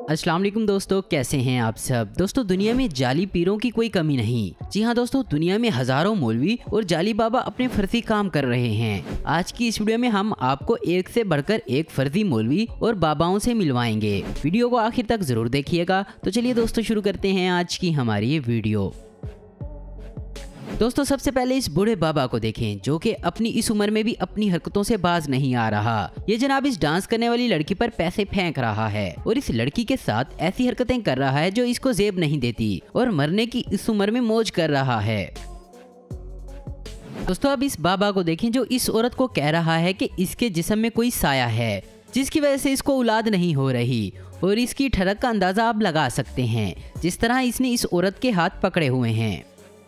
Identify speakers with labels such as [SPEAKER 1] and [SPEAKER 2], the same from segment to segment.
[SPEAKER 1] अस्सलाम वालेकुम दोस्तों, कैसे हैं आप सब। दोस्तों, दुनिया में जाली पीरों की कोई कमी नहीं। जी हाँ दोस्तों, दुनिया में हजारों मौलवी और जाली बाबा अपने फर्जी काम कर रहे हैं। आज की इस वीडियो में हम आपको एक से बढ़कर एक फर्जी मौलवी और बाबाओं से मिलवाएंगे। वीडियो को आखिर तक जरूर देखिएगा। तो चलिए दोस्तों, शुरू करते हैं आज की हमारी ये वीडियो। दोस्तों, सबसे पहले इस बूढ़े बाबा को देखें जो कि अपनी इस उम्र में भी अपनी हरकतों से बाज नहीं आ रहा। ये जनाब इस डांस करने वाली लड़की पर पैसे फेंक रहा है और इस लड़की के साथ ऐसी हरकतें कर रहा है जो इसको जेब नहीं देती और मरने की इस उम्र में मौज कर रहा है। दोस्तों, अब इस बाबा को देखें जो इस औरत को कह रहा है कि इसके जिस्म में कोई साया है जिसकी वजह से इसको औलाद नहीं हो रही, और इसकी ठरक का अंदाजा आप लगा सकते हैं जिस तरह इसने इस औरत के हाथ पकड़े हुए हैं।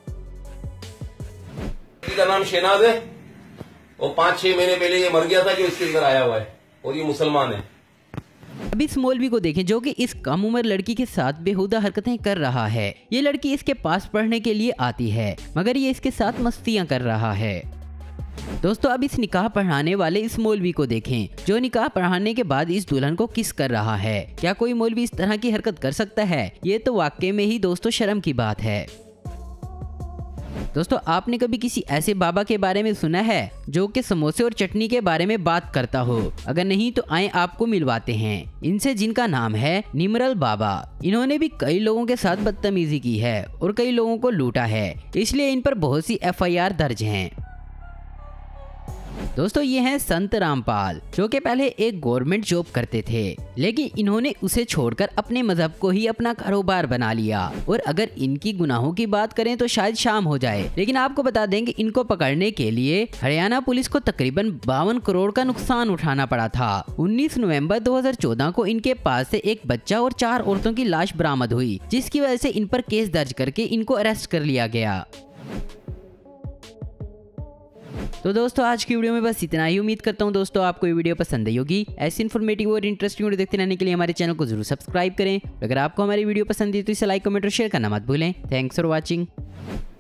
[SPEAKER 2] का नाम शेनाज है और 5-6 महीने पहले ये मर गया था जो इसके घर आया हुआ है और ये मुसलमान है।
[SPEAKER 1] अब इस मौलवी को देखें जो कि इस कम उम्र लड़की के साथ बेहुदा हरकतें कर रहा है। ये लड़की इसके पास पढ़ने के लिए आती है मगर ये इसके साथ मस्तियां कर रहा है। दोस्तों, अब इस निकाह पढ़ाने वाले इस मौलवी को देखें जो निकाह पढ़ाने के बाद इस दुल्हन को किस कर रहा है। क्या कोई मौलवी इस तरह की हरकत कर सकता है? ये तो वाकई में ही दोस्तों शर्म की बात है। दोस्तों, आपने कभी किसी ऐसे बाबा के बारे में सुना है जो कि समोसे और चटनी के बारे में बात करता हो? अगर नहीं तो आए आपको मिलवाते हैं इनसे, जिनका नाम है निमरल बाबा। इन्होंने भी कई लोगों के साथ बदतमीजी की है और कई लोगों को लूटा है, इसलिए इन पर बहुत सी FIR दर्ज हैं। दोस्तों, ये हैं संत रामपाल जो कि पहले एक गवर्नमेंट जॉब करते थे लेकिन इन्होंने उसे छोड़कर अपने मजहब को ही अपना कारोबार बना लिया। और अगर इनकी गुनाहों की बात करें तो शायद शाम हो जाए, लेकिन आपको बता दें कि इनको पकड़ने के लिए हरियाणा पुलिस को तकरीबन 52 करोड़ का नुकसान उठाना पड़ा था। 19 नवंबर 2014 को इनके पास से एक बच्चा और 4 औरतों की लाश बरामद हुई, जिसकी वजह से इन पर केस दर्ज करके इनको अरेस्ट कर लिया गया। तो दोस्तों, आज की वीडियो में बस इतना ही। उम्मीद करता हूँ दोस्तों आपको ये वीडियो पसंद आई होगी। ऐसी इन्फॉर्मेटिव और इंटरेस्टिंग वीडियो देखते रहने के लिए हमारे चैनल को जरूर सब्सक्राइब करें। अगर आपको हमारी वीडियो पसंद है तो इसे लाइक, कमेंट और शेयर करना मत भूलें। Thanks for watching.